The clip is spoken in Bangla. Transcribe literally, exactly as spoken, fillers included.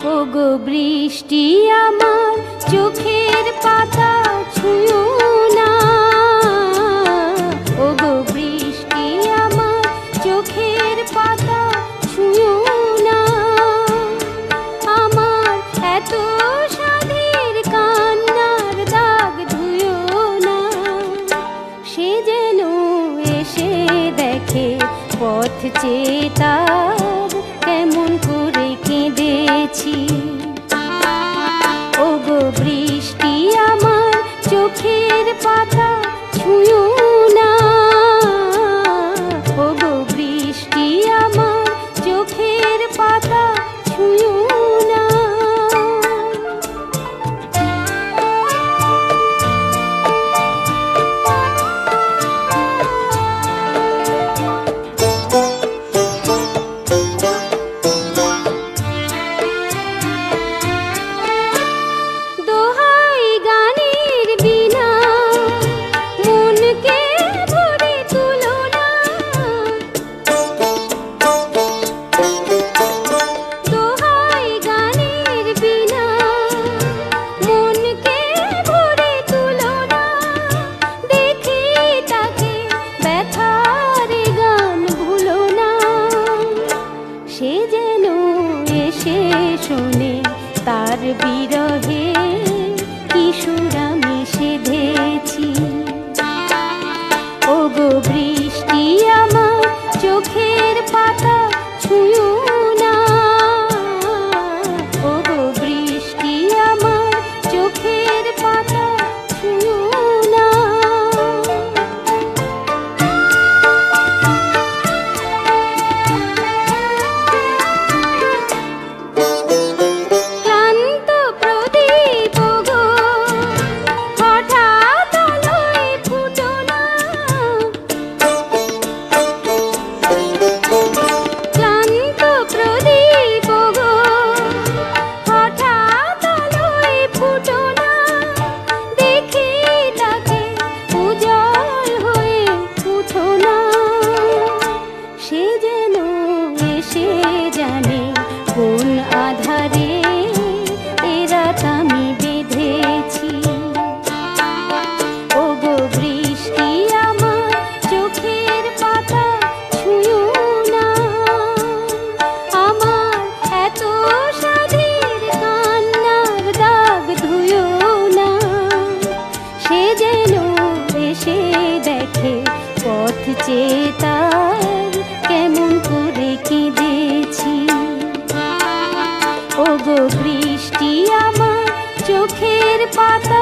ওগো বৃষ্টি আমার চোখের পাতা ছুঁয়ো না, ওগো বৃষ্টি আমার চোখের পাতা ছুঁয়ো না। আমার এত সাধের কান্নার দাগ ধুয়ো না, সে যেন এসে দেখে পথ চেয়ে তার কেমন করে কেঁদেছি। ওগো বৃষ্টি আমার চোখের পাতা ছুঁয়ো না, ওগো বৃষ্টি আমার চোখের পাতা ছুঁয়ো না। সে যেন এসে শোনে তার বিরহে কি সুর আমি সেধেছি। ওগো বৃষ্টি আমার চোখের পাতা ছুঁয়ো না, ওগো বৃষ্টি আমার চোখের পাতা ছুঁয়ো না। কোন আধারে এ রাত আমি বেঁধেছি। ওগো বৃষ্টি আমার চোখের পাতা ছুঁয়ো না, আমার এত সাধের কান্নার দাগ ধুয়ো না, সে যেন এসে দেখে পথ চেয়ে তার কেমন করে কেঁদেছি। ওগো বৃষ্টি আমার চোখের পাতা